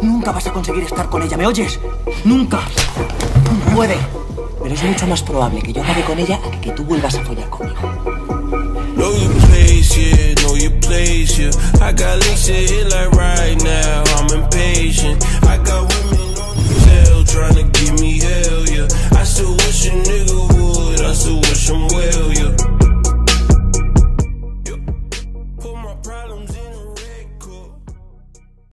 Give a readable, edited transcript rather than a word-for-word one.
Nunca vas a conseguir estar con ella, ¿me oyes? ¡Nunca! No puede. Pero es mucho más probable que yo acabe con ella a que tú vuelvas a follar conmigo. Know your place, yeah, know your place, yeah. I got links to hit like right now.